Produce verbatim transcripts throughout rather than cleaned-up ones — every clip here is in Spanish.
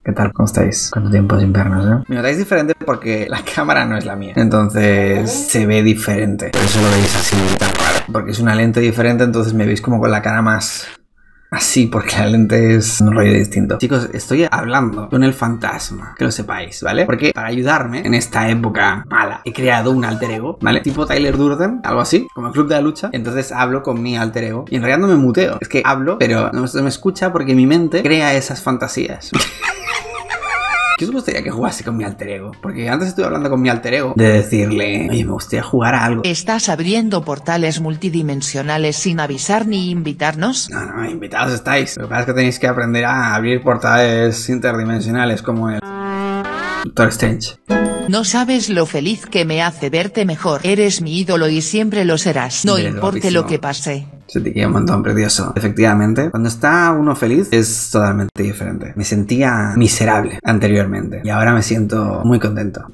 ¿Qué tal? ¿Cómo estáis? ¿Cuánto tiempo sin vernos, eh? Me notáis diferente porque la cámara no es la mía. Entonces se ve diferente. Por eso lo veis así tan raro. Porque es una lente diferente, entonces me veis como con la cara más... así, porque la lente es un rollo distinto. Chicos, estoy hablando con el fantasma, que lo sepáis, ¿vale? Porque para ayudarme en esta época mala, he creado un alter ego, ¿vale? Tipo Tyler Durden, algo así, como el Club de la Lucha. Entonces hablo con mi alter ego. Y en realidad no me muteo. Es que hablo, pero no me escucha porque mi mente crea esas fantasías. ¿Qué os gustaría que jugase con mi alter ego? Porque antes estuve hablando con mi alter ego de decirle, oye, me gustaría jugar a algo. ¿Estás abriendo portales multidimensionales sin avisar ni invitarnos? No, no, invitados estáis. Lo que pasa es que tenéis que aprender a abrir portales interdimensionales como el Doctor Strange. No sabes lo feliz que me hace verte mejor. Eres mi ídolo y siempre lo serás. No Eres importe guapísimo. lo que pase. Se te queda un montón, precioso. Efectivamente, cuando está uno feliz es totalmente diferente. Me sentía miserable anteriormente y ahora me siento muy contento.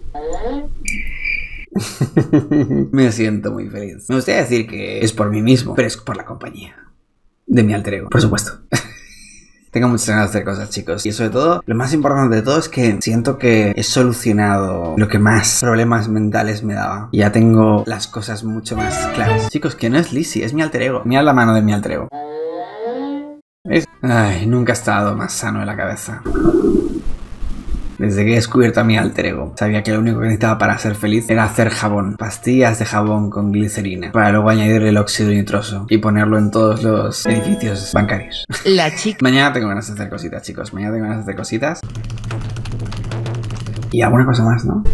Me siento muy feliz. Me gustaría decir que es por mí mismo, pero es por la compañía de mi alter ego, por supuesto. Tengo muchas ganas de hacer cosas, chicos. Y sobre todo, lo más importante de todo es que siento que he solucionado lo que más problemas mentales me daba. Y ya tengo las cosas mucho más claras. Chicos, que no es Lizzie, es mi alter ego. Mirad la mano de mi alter ego. ¿Veis? Ay, nunca he estado más sano de la cabeza. Desde que he descubierto a mi alter ego, sabía que lo único que necesitaba para ser feliz era hacer jabón, pastillas de jabón con glicerina, para luego añadirle el óxido nitroso y ponerlo en todos los edificios bancarios. La chica... Mañana tengo ganas de hacer cositas, chicos, mañana tengo ganas de hacer cositas. Y alguna cosa más, ¿no?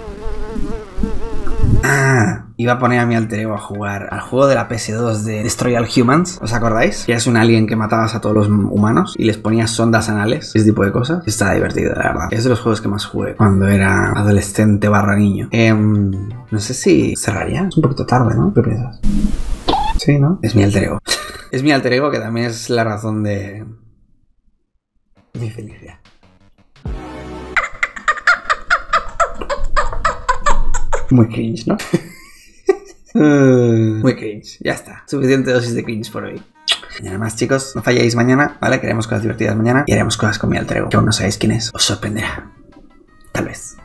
Ah, iba a poner a mi alter ego a jugar al juego de la P S dos de Destroy All Humans. ¿Os acordáis? Que eras un alien que matabas a todos los humanos y les ponías sondas anales, ese tipo de cosas. Estaba divertido, la verdad. Es de los juegos que más jugué cuando era adolescente barra niño. Eh, no sé si cerraría. Es un poquito tarde, ¿no? ¿Qué piensas? Sí, ¿no? Es mi alter ego. Es mi alter ego que también es la razón de mi felicidad. Muy cringe, ¿no? Muy cringe, ya está. Suficiente dosis de cringe por hoy. Mañana más, chicos. No falléis mañana, ¿vale? Que haremos cosas divertidas mañana y haremos cosas con mi alter ego, que aún no sabéis quién es. Os sorprenderá. Tal vez.